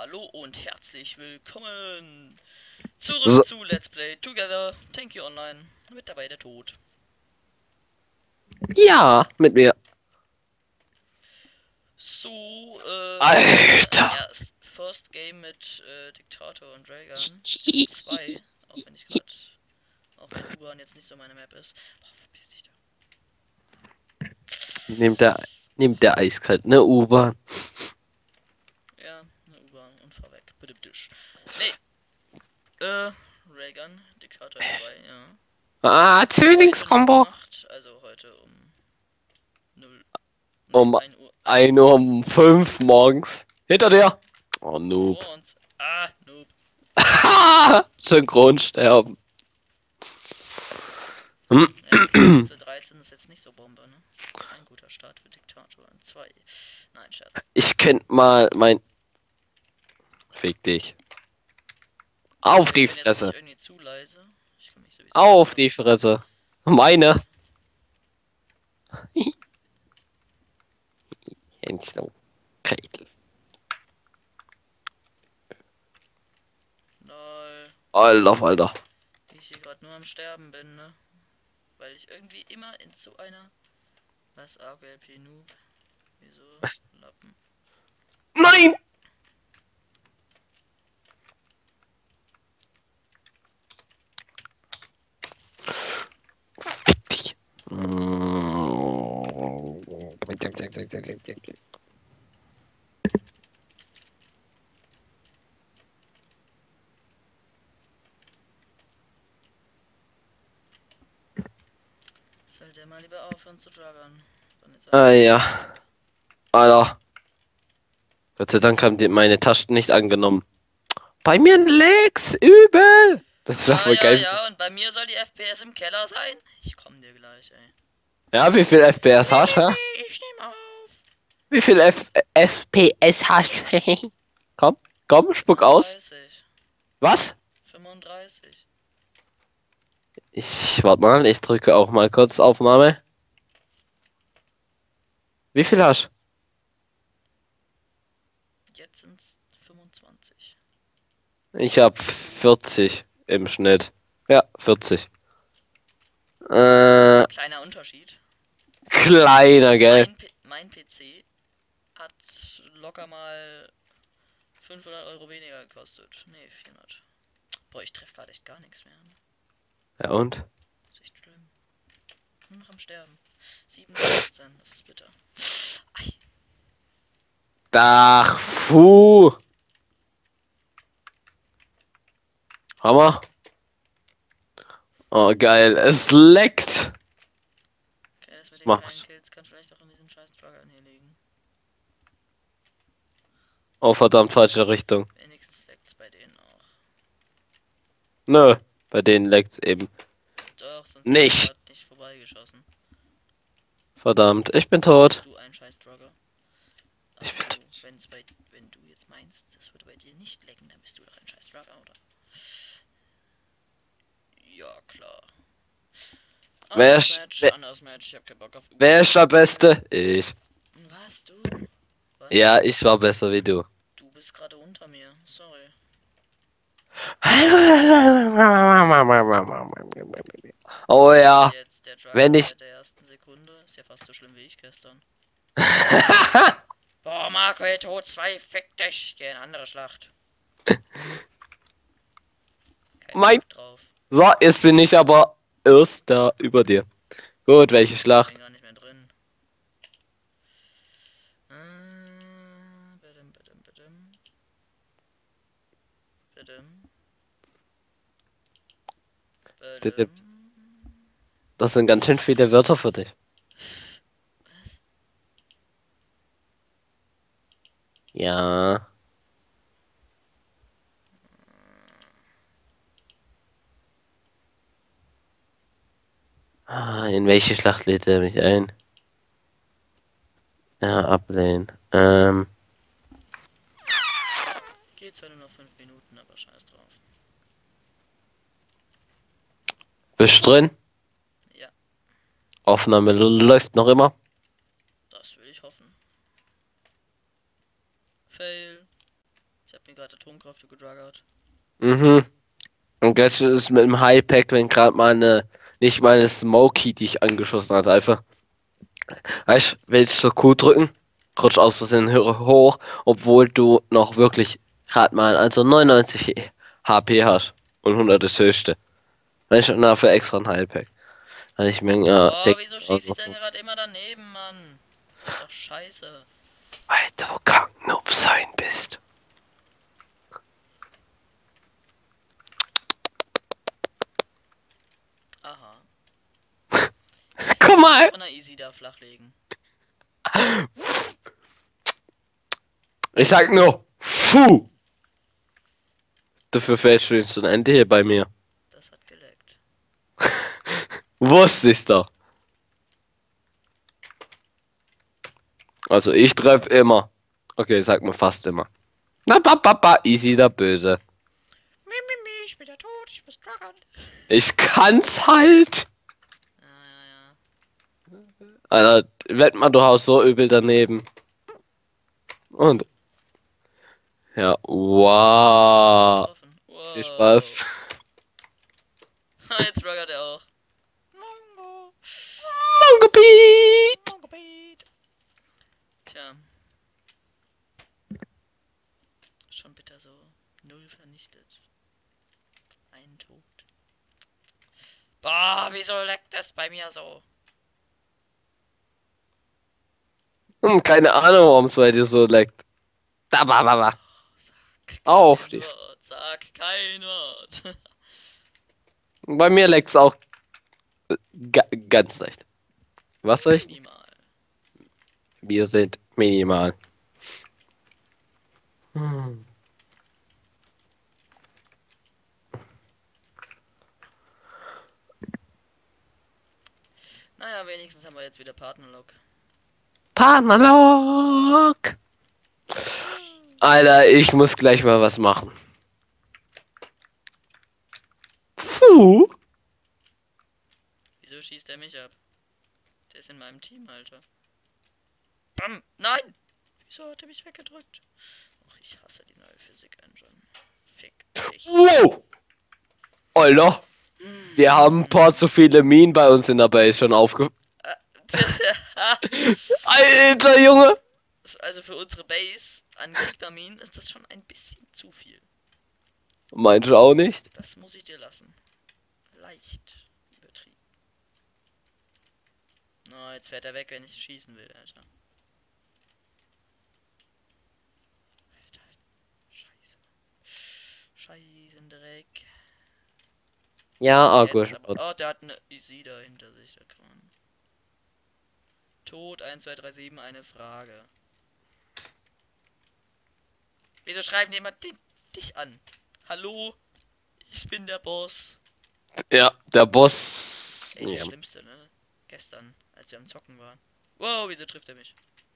Hallo und herzlich willkommen zurück So, zu Let's Play Together Thank You Online. Mit dabei der Tod. ja, mit mir. So, unser Alter. First Game mit Diktator und Raygun 2. Auch wenn ich gerade, auch wenn U-Bahn jetzt nicht so meine Map ist. Boah, verpiss dich da. Nimmt der eiskalt, ne, U-Bahn. Ja, eine U-Bahn und fahr weg. Bitte Tisch. Nee, Raygun, Diktator 2, ja. Ah, Heute noch Zwillingskombo. gemacht, also heute um 0, nee, Um 1 Uhr 1 Uhr 51. um 5 morgens. Hinter dir. Oh, Noob. Vor uns. Ah, Noob. Synchronsterben. Ja, das 1 zu 13 ist jetzt nicht so Bombe, ne? Kein guter Start für Diktator 2. Nein, Scherz. Ich könnte mal mein... Fick dich. Auf Ich die bin jetzt nicht Fresse. irgendwie zu leise. Ich kann mich sowieso nicht Auf die hören. Fresse. Meine. Hänsel. Gretel. Lol. Alter, Alter. Wie ich hier gerade nur am Sterben bin, ne? Weil ich irgendwie immer in so einer. Was? AGLP Noob? Wieso? Lappen. Nein! Fick dich. Soll der mal lieber aufhören zu juggern? Dann ist er Ah tot. ja. Alter. Gott sei Dank haben die meine Tasten nicht angenommen. Bei mir legt's übel. Das wäre Ja, voll ja, geil. ja. Und bei mir soll die FPS im Keller sein? Ich komm dir gleich, ey. Ja, wie viel FPS hast du? Mimimi, ich nehm auf. Wie viel FPS hast du? Komm, komm, spuck aus. 35. Was? 35. Warte mal, ich drücke auch mal kurz Aufnahme. Wie viel hast Jetzt sind's 25. du? Ich hab 40 im Schnitt. Ja, 40. Äh, Kleiner Unterschied. kleiner, gell? Mein PC hat locker mal 500 € weniger gekostet. Nee, 400. Boah, ich treffe gerade echt gar nichts mehr. Ja und? Das ist echt schlimm. Nur noch am Sterben. 7%, das ist bitter. Ei. Ach, puh. Hammer. Oh, geil. Es leckt. Okay, das mit Was den kleinen machst du? Kills kann vielleicht auch in diesen scheiß Truckern hier liegen. Oh, verdammt, falsche Richtung. Wenigstens leckt's bei denen auch. Nö, bei denen leckt's eben Doch, sonst hätte ich nicht. gerade nicht vorbeigeschossen. Verdammt, ich bin Dann tot. bist du ein scheiß Drugger. Ich Aber bin tot. wenn du jetzt meinst, das würde bei dir nicht lecken, dann bist du doch ein scheiß Drugger, oder? Ja, klar. Wer Anderes ist, Match, wer, anderes Match. Ich hab keinen Bock auf wer ist U-Bahn. der Beste? Ich. Was, du? Was? Ja, ich war besser wie du. Du bist gerade unter mir. Sorry. Oh Echt ja, jetzt? Der wenn Drugger ich. seit der ersten Sekunde? Ist ja fast so schlimm wie ich gestern. Boah, Marco, ey, Tod 2, fick dich. Ich geh in eine andere Schlacht. Kein Mein. Bock drauf. So, jetzt bin ich aber Erster über dir. Gut, welche Ich bin Schlacht? gar nicht mehr drin. Bidim, bidim, bidim. Bidim. Bidim. Das sind ganz schön viele Wörter für dich. Was? Ja. In welche Schlacht lädt er mich ein? Ja, ablehnen. Geht zwar nur noch 5 Minuten, aber scheiß drauf. Bist drin? Ja, Aufnahme läuft noch immer. das will ich hoffen. Fail. Ich hab mir gerade Atomkraft gejuggert. Mhm. Und jetzt ist es mit dem High-Pack, wenn gerade mal nicht mal eine Smokey dich angeschossen hat, einfach. Weißt du, willst du Q drücken? Rutsch aus Versehen hoch, obwohl du noch wirklich gerade mal, also 99 HP hast. Und 100 das höchste. Weißt du, und dafür extra ein High-Pack. Dann ich mir, ja, Oh, denk, wieso schieße ich denn gerade immer daneben, Mann? Das ist doch scheiße. weil du Kacknoob sein bist. Aha. Ich lasse Komm mich mal mal! von der Easy da flachlegen. Ich sag nur, Fu! Dafür fällst du ins Ende hier bei mir. Das hat geleckt. Wusste ich's doch. Also ich treffe immer. Okay, sag mal fast immer. Na, easy der Böse. Ich bin der Tod, ich muss juggern. Ich kann's halt. Ja. Alter, wett mal, du haust so übel daneben. Und, ja, wow. Getroffen. Viel Wow. Spaß. Jetzt juggert er auch. Mongo. Mongo Pete. Mongo Pete. Tja. Schon bitter so. 0 vernichtet. Ein Tod. Boah, wieso leckt das bei mir so? Keine Ahnung, warum es bei dir so leckt. Da, ba. Auf Kein die. Wort, sag kein Wort. Bei mir leckt's auch ganz leicht. Was leicht? Minimal. Wir sind minimal. Hm. Naja, wenigstens haben wir jetzt wieder Partnerlock. Partnerlock. Alter, ich muss gleich mal was machen. Puh. Wieso schießt er mich ab? Der ist in meinem Team, Alter. Bam! Nein! Wieso hat er mich weggedrückt? Och, ich hasse die neue Physik-Engine. Fick dich. Wow. Alter, wir haben ein paar zu viele Minen bei uns in der Base schon aufge... Alter, Junge! Also für unsere Base an Gegnerminen ist das schon ein bisschen zu viel. Meinst du auch nicht? Das muss ich dir lassen. Leicht übertrieben. Na, jetzt fährt er weg, wenn ich schießen will, Alter. Alter. Scheiße. Scheißendreck. Ja, Argus. Jetzt aber. Oh, der hat eine Isida hinter sich, da kann man. Tod 1, 2, 3, 7, eine Frage. Wieso schreiben die immer dich an? Hallo? Ich bin der Boss. Ja, der Boss. Ey, das Ja. Schlimmste, ne? Gestern, als wir am Zocken waren. Wow, wieso trifft er mich?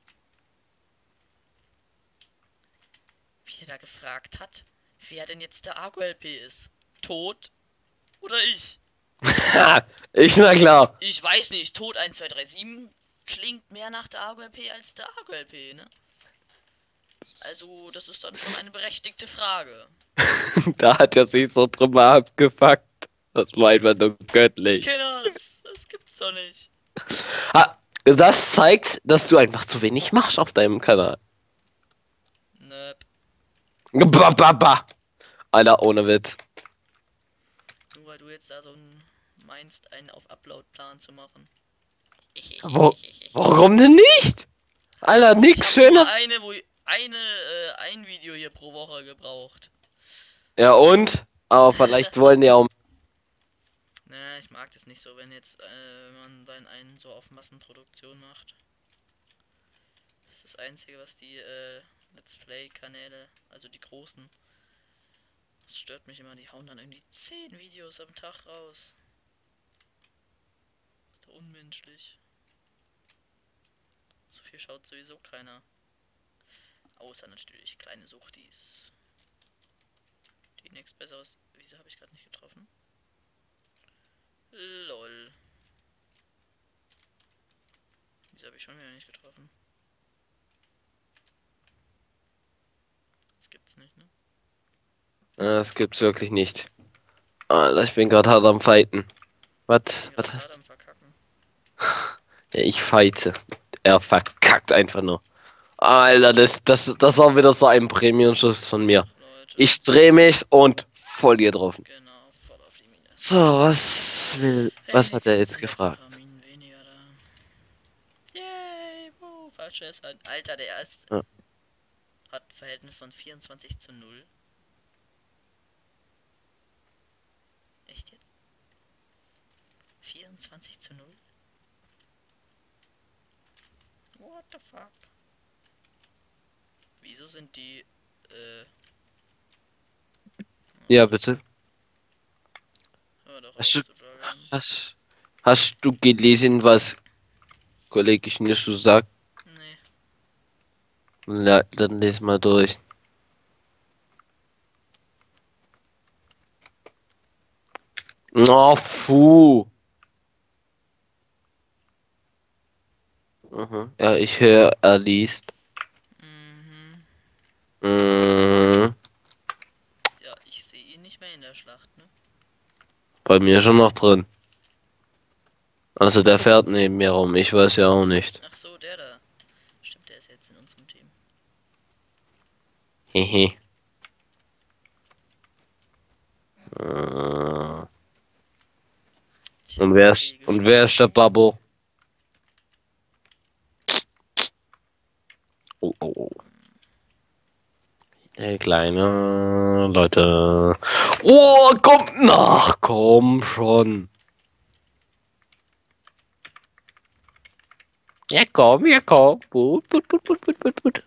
Wie er da gefragt hat, wer denn jetzt der Argo-LP ist. Tod oder ich? Ich, na klar. Ich weiß nicht, Tod 1, 2, 3, 7 klingt mehr nach der Argo-LP als der Argo-LP, ne? Also, das ist dann schon eine berechtigte Frage. Da hat er sich so drüber abgefuckt. Das meint man doch göttlich. Kinders, das gibt's doch nicht. Das zeigt, dass du einfach zu wenig machst auf deinem Kanal. Nöp. Ba. Alter, ohne Witz. Nur weil du jetzt da so meinst, einen auf Upload-Plan zu machen. Warum denn nicht? Alter, nix schöner. Ein Video hier pro Woche gebraucht. Ja und? Aber vielleicht wollen die auch. Ne, ich mag das nicht so, wenn jetzt man dann einen so auf Massenproduktion macht. Das ist das Einzige, was die Let's Play-Kanäle, also die großen, das stört mich immer. Die hauen dann irgendwie 10 Videos am Tag raus. Ist doch unmenschlich. So viel schaut sowieso keiner. Außer natürlich kleine Suchtis. Die nichts Besseres. Wieso habe ich gerade nicht getroffen? Lol. Wieso habe ich schon wieder nicht getroffen? Das gibt's nicht. nicht, ne? Das gibt's wirklich nicht. Alter, ich bin gerade hart am Fighten. Was? Ich bin Was gerade hart hast am Verkacken. ja, ich fighte. Er verkackt einfach nur. Alter, das war wieder so ein Premium-Schuss von mir. Ach, Leute. Ich dreh mich und voll getroffen. Genau, voll auf die Mine. So, was hat er Wenigstens jetzt sind jetzt ein gefragt? paar Minen weniger da. Yay, falsche ist halt. Alter, der ist, Ja. hat ein Verhältnis von 24:0. Echt jetzt? 24:0? What the fuck? Wieso sind die, Ja, bitte. hör doch Hast auf du, zu joggen. hast du gelesen, was Kollege Schnierschuh sagt? Nee. Ja, dann les mal durch. Oh, puh. Mhm. Ja, ich höre, er liest. Mhm. Mm, Ja, ich sehe ihn nicht mehr in der Schlacht, ne? bei mir schon noch drin. Also der fährt neben mir rum, ich weiß ja auch nicht. Ach so, der da. Stimmt, der ist jetzt in unserem Team. Hehe. Äh, Tja, Kollege und wer ist der Schneeschuh. Babbo? Oh, oh, oh. Hey, kleine Leute. Oh, kommt nach, komm schon. Ja, komm, ja, komm. Put, put, put, put, put, put, put.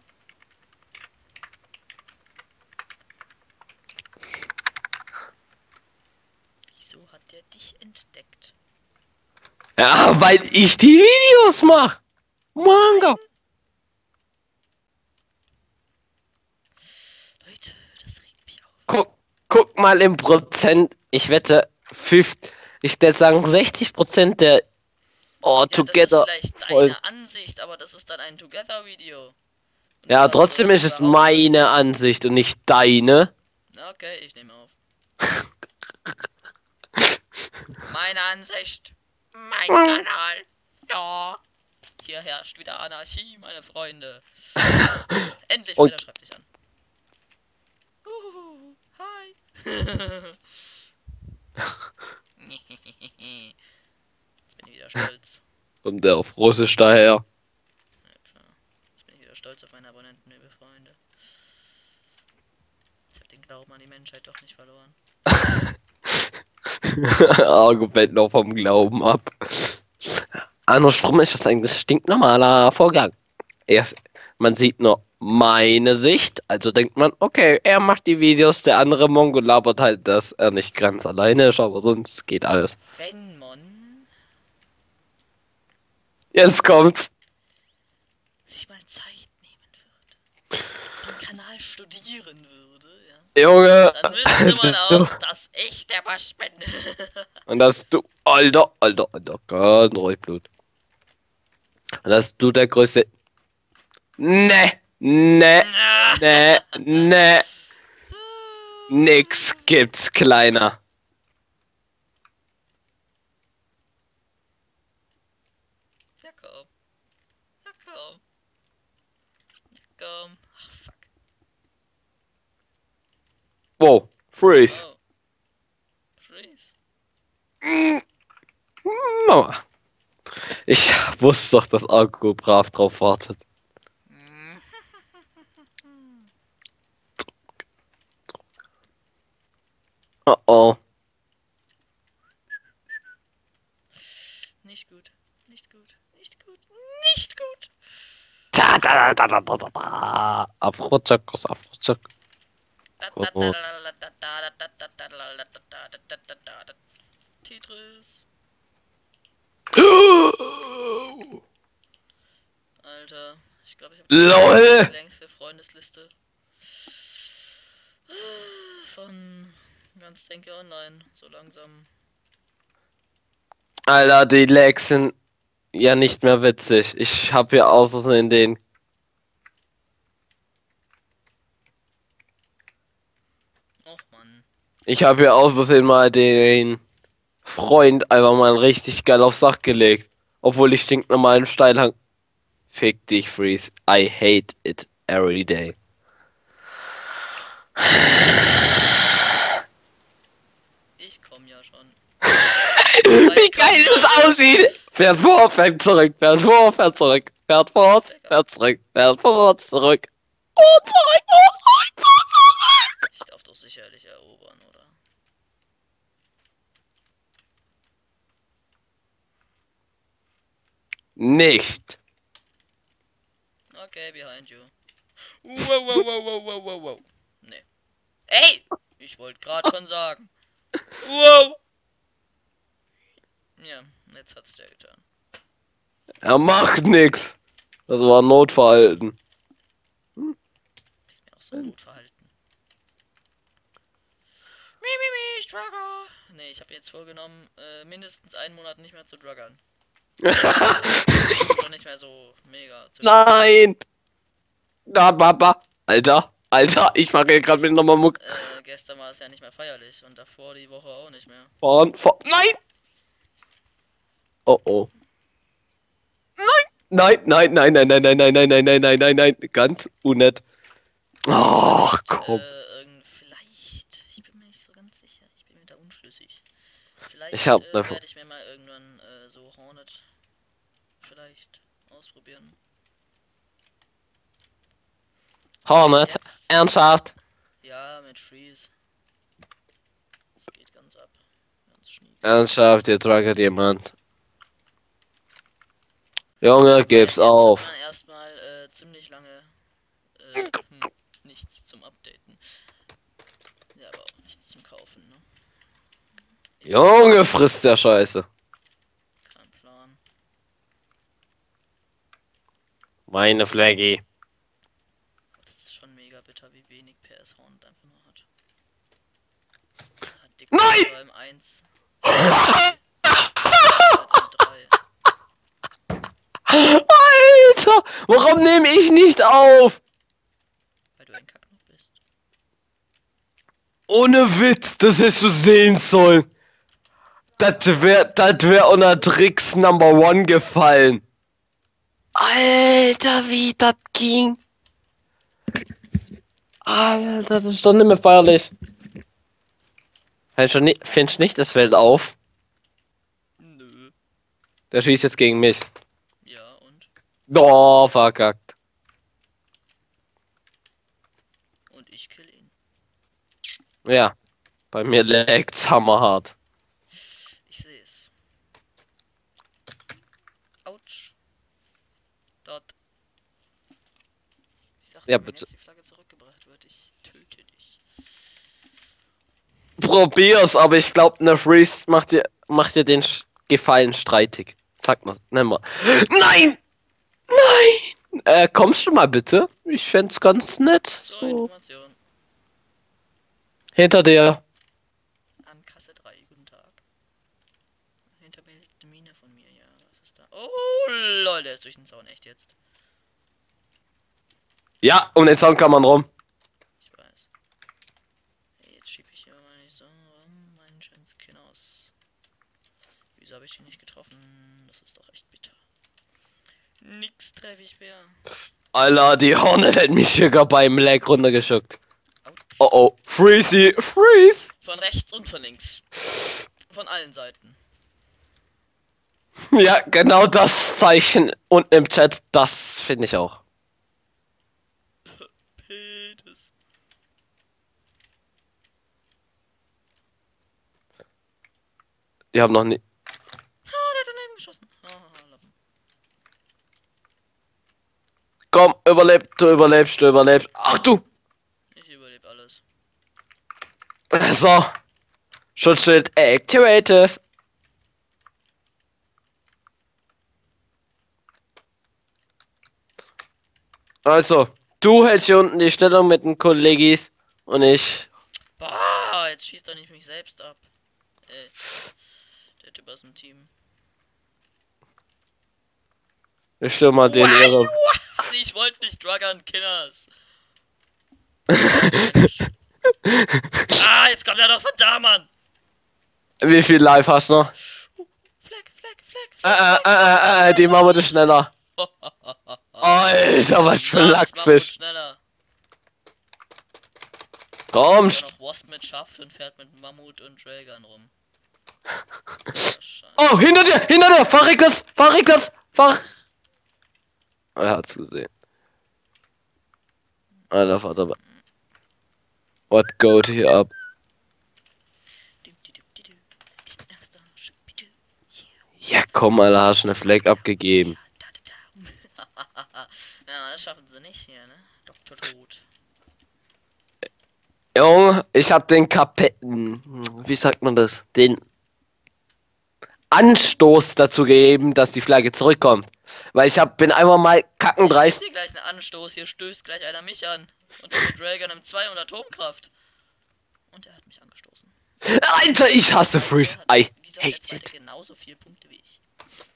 Wieso hat der dich entdeckt? Ja, weil ich die Videos mach. Nein! Manga. Leute, das regt mich auf. Guck mal im Prozent. Ich wette, ich würde sagen 60% der All Ja, das ist Together vielleicht voll. deine Ansicht, aber das ist dann ein Together-Video. Und Ja, was du trotzdem dann ist es behauptest. meine Ansicht und nicht deine. Okay, ich nehme auf. Meine Ansicht. Mein Kanal. Ja. Hier herrscht wieder Anarchie, meine Freunde. Endlich, Peter Und schreibt dich an. Hi. Jetzt bin ich wieder stolz. kommt der auf Russisch daher. Ja, klar. Jetzt bin ich wieder stolz auf meine Abonnenten, liebe Freunde. Ich habe den Glauben an die Menschheit doch nicht verloren. Argument noch vom Glauben ab. Andersrum ist das eigentlich stinknormaler Vorgang. Man sieht nur meine Sicht, also denkt man, okay, er macht die Videos, der andere Mongo labert halt, dass er nicht ganz alleine ist, aber sonst geht alles. Wenn man Jetzt kommt's. sich mal Zeit nehmen würde, den Kanal studieren würde, ja, Junge. dann wüsste man auch, dass ich der Boss bin. Und dass du, Alter, ganz ruhig Blut. Und dass du der größte. Ne, ne, ne, ne. Nix gibt's, Kleiner. Ja, komm. Ja, komm. Ja, komm. Ach, fuck. Wow, freeze. Oh. Freeze. Mama. Ich wusste doch, dass Argo brav drauf wartet. Oh oh. Nicht gut. Nicht gut. Nicht gut. Nicht gut. Da, da, da, da, da, da, da. Afrojack, Afrojack. Oh. Tetris. Alter, ich glaube, ich habe LOL! die längste Freundesliste von ganz Denke Online. So langsam. Alter, die Lags sind ja nicht mehr witzig. Ich habe hier aus Versehen den. Ich habe ja aus Versehen mal den Freund einfach mal richtig geil aufs Dach gelegt. Obwohl ich stinknormalen Steilhang. Fick dich, Freeze. I hate it every day. Ich komm ja schon. Wie geil das aussieht! Fährt vor, fährt zurück, fährt vor, fährt zurück, fährt fort, fährt zurück, fährt vor, zurück. Und zurück, und zurück, und zurück! Ich darf doch sicherlich erobern, oder? Nicht. Okay, behind you. Wow, wow, wow, wow, wow, wow, wow. Nee. Ey! Ich wollte gerade schon sagen. Wow! Ja, jetzt hat's der getan. Er macht nix. Das war ein Notverhalten. Ist mir auch so ein Notverhalten. Mi, Struggle! Nee, ich habe jetzt vorgenommen, mindestens einen Monat nicht mehr zu druggern. Doch nicht mehr so mega zu Nein! Na, Papa. Alter, Alter, ich mache hier gerade mit nochmal Muck. Gestern war es ja nicht mehr feierlich und davor die Woche auch nicht mehr. Fahren, fahren. Nein! Oh oh. Nein, nein, nein, nein, nein, nein, nein, nein, nein, nein, nein, nein, nein. Ganz unnett. Ach, komm. Vielleicht. Ich bin mir nicht so ganz sicher. Ich bin mir da unschlüssig. Vielleicht Ich hab's werde ich mir mal irgendwann so Hornet vielleicht ausprobieren. Hornet, ernsthaft. Ja, mit Freeze. Das geht ganz ab. Ganz schniek. Ernsthaft, ihr traget jemand. Junge, gib's Jetzt auf. hat man erstmal ziemlich lange nichts zum Updaten. Ja, aber auch nichts zum Kaufen, ne? Junge, frisst der Scheiße. Kein Plan. Meine Flaggy. Das ist schon mega bitter, wie wenig PS Hornet einfach nur hat. Hat dick Nein! beim 1. Alter, warum nehme ich nicht auf? Weil du ein Kacknuck bist. Ohne Witz, das hättest du sehen sollen. Das wär unter Tricks Number One gefallen. Alter, wie das ging. Alter, das ist doch nicht mehr feierlich. Findest du nicht, das fällt auf? Nö. Der schießt jetzt gegen mich. Ja, und? Oh, verkackt. Und ich kill ihn. Ja, bei mir lag's hammerhart. Ich sehe es. Autsch. Dort. Ich sag, Ja, wenn bitte. jetzt die Flagge zurückgebracht wird, ich töte dich. Probier's, aber ich glaube, eine Freeze macht dir den Gefallen streitig. Sag mal, nenn mal. Nein! Nein! Kommst du mal bitte? Ich fänd's ganz nett. Zur So. Information. Hinter dir. An Kasse 3, guten Tag. Hinter mir liegt eine Mine von mir, ja, was ist da? Oh, lol, der ist durch den Zaun, echt jetzt. Ja, um den Zaun kann man rum. Ich weiß. Hey, jetzt schieb ich hier mal nicht so meinen schönen Skin aus. Wieso habe ich ihn nicht getroffen? Das ist doch echt bitter. Nix treffe ich mehr. Alter, die Hornet hat mich sogar beim Lag runtergeschickt. Oh oh, Freezy, Freeze! Von rechts und von links. Von allen Seiten. Ja, genau das Zeichen unten im Chat, das finde ich auch. Penis. Die haben noch nie. Ah, der hat daneben geschossen. Ah, Lappen. Komm, überlebt, du überlebst, du überlebst. Ach du! Ich überlebe alles. So. Schutzschild activated. Also, du hältst hier unten die Stellung mit den Kollegis und ich. Bah, jetzt schießt doch nicht mich selbst ab. Der Typ aus dem Team. Ich stürme mal den ihre. Ich wollte nicht druggern, Kinders. Ah, jetzt kommt er doch von da, Mann! Wie viel Life hast du noch? Fleck. Die Mammut ist schneller. Alter, was für ein Na, ist Mammut Lachsfisch. schneller. Komm. Ist auch noch Wasp mit Schaft und fährt mit Mammut und Railgun rum. Oh, hinter dir, fahr rückwärts, fahr. Er hat's gesehen. Alter Vater. What geht hier ab? Ja, komm, Alter, hast du eine Fleck abgegeben. Ja, das schaffen sie nicht hier, ne? Dr. Tod. Junge, ich hab den wie sagt man das? Den Anstoß dazu gegeben, dass die Flagge zurückkommt. Weil bin einfach mal kacken Ich geb dreist. dir gleich einen Anstoß, hier stößt gleich einer mich an. Und der mit Railgun im 2 und Atomkraft. Und er hat mich angestoßen. Alter, ich hasse Freeze. I Wieso hat der hate zweite it. genauso viele Punkte wie ich?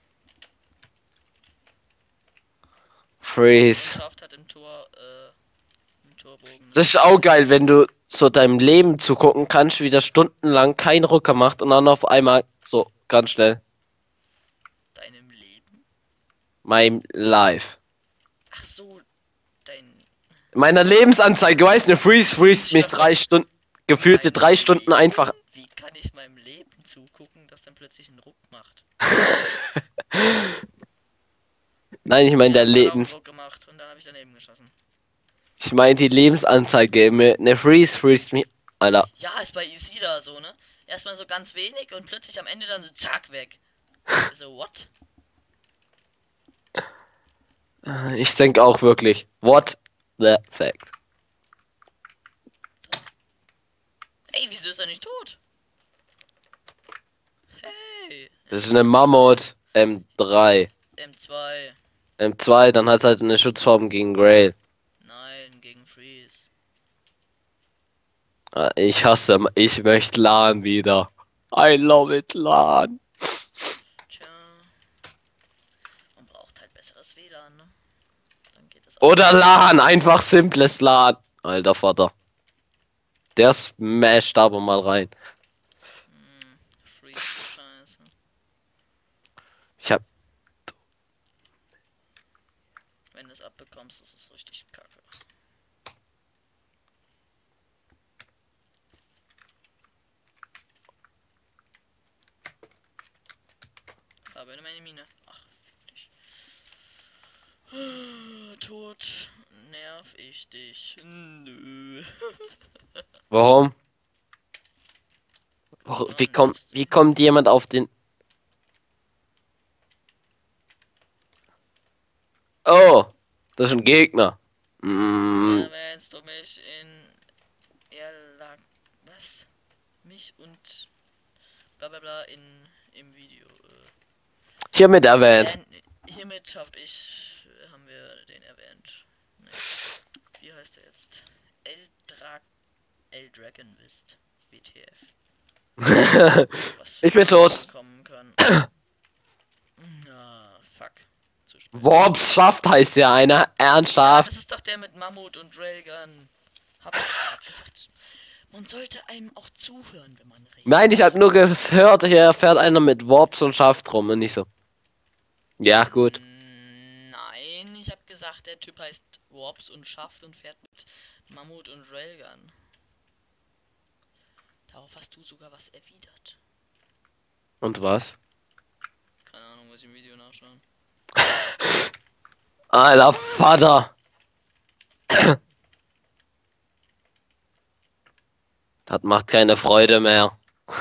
Freeze. Schafft hat im Torbogen. Das ist auch geil, wenn du so deinem Leben zugucken kannst, wie der stundenlang keinen Rucker macht und dann auf einmal so ganz schnell. Deinem Leben? Mein Life. Ach so, dein... Meiner Lebensanzeige, weißt du, Freeze mich 3 Stunden, gefühlte 3 Stunden einfach. Wie kann ich meinem Leben zugucken, das dann plötzlich einen Ruck macht? Nein, ich meine der Ja, das hat auch einen Lebens. Ruck gemacht und dann habe ich daneben geschossen. Ich meine die Lebensanzeige. Ne, Freeze mich. Alter. Ja, ist bei Isida so, ne? Erstmal so ganz wenig und plötzlich am Ende dann so zack weg. So, what? Ich denke auch wirklich. What the fact? Ey, wieso ist er nicht tot? Hey. Das ist eine Mammut M3. M2. M2, dann hat es halt eine Schutzform gegen Grail. Nein, gegen Freeze. Ich möchte LAN wieder. I love it, LAN. Tja. Man braucht halt besseres WLAN, ne? Dann geht es auch. Oder LAN, einfach simples LAN. Alter Vater. Der smasht aber mal rein. Freeze ist scheiße. Ich hab. Wenn du es abbekommst, ist es richtig kacke. Farbe in meine Mine. Ach, fick dich. Tot. Nerv ich dich. Nö. Warum? Wie kommt jemand auf den. Oh, das ist ein Gegner. Erwähnst du mich in was? Mich und bla bla bla im Video. Hiermit erwähnt. Hiermit haben wir den erwähnt. Nee. Wie heißt er jetzt? Eldragonwist. WTF. Ich bin tot. Kommen kann. Ah, fuck. Zu spät. Worps schafft heißt ja einer. Ja, Ernsthaft. das ist doch der mit Mammut und Railgun. Hab ich doch grad gesagt. Man sollte einem auch zuhören, wenn man redet. Nein, ich habe nur gehört, hier fährt einer mit Worps und Schaft rum und nicht so. Ja, gut. Nein, ich habe gesagt, der Typ heißt Warps und Schaft und fährt mit Mammut und Railgun. Darauf hast du sogar was erwidert. Und was? Keine Ahnung, muss ich im Video nachschauen. Alter Vater. Das macht keine Freude mehr.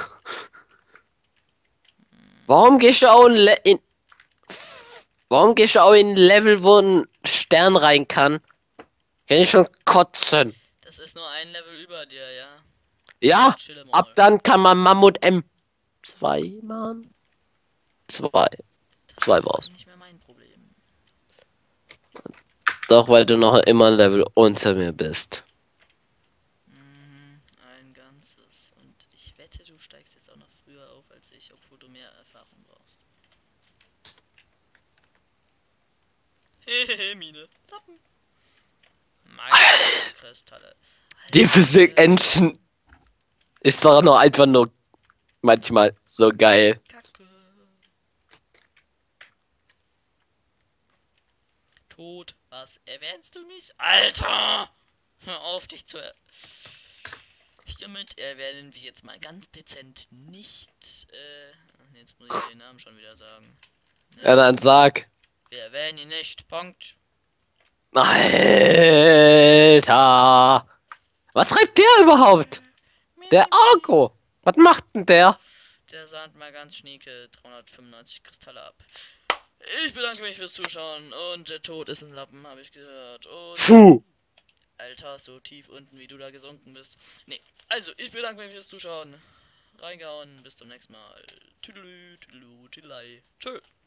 Warum gehst du auch Warum gehst du auch in ein Level, wo ein Stern rein kann? Kann ich schon kotzen. Das ist nur ein Level über dir, ja. Ja, Chill mal. ab dann kann man Mammut M2 machen. Zwei Das war's. ist nicht mehr mein Problem. Doch, weil du noch immer ein Level unter mir bist. Ein ganzes. Und ich wette, du steigst jetzt auch noch früher auf als ich, obwohl du mehr Erfahrung brauchst. Hehehe, Mine. Pappen. Meine Kristalle. Die Physik-Engine ist doch noch einfach nur manchmal so geil. Kacke. Tot, was erwähnst du mich? Alter! Hör auf, dich zu... Hiermit erwähnen wir jetzt mal ganz dezent nicht, jetzt muss ich den Namen schon wieder sagen. Ne? Ja, dann sag. Wir erwähnen ihn nicht, Punkt. Alter! Was treibt der überhaupt? Der Argo! Was macht denn der? Der sandt mal ganz schnieke 395 Kristalle ab. Ich bedanke mich fürs Zuschauen und der Tod ist ein Lappen, habe ich gehört. Und Puh! Alter, so tief unten, wie du da gesunken bist. Nee, also, ich bedanke mich fürs Zuschauen. Reingehauen, bis zum nächsten Mal. Tüdelü, tüdelü, tüdelei. Tschö.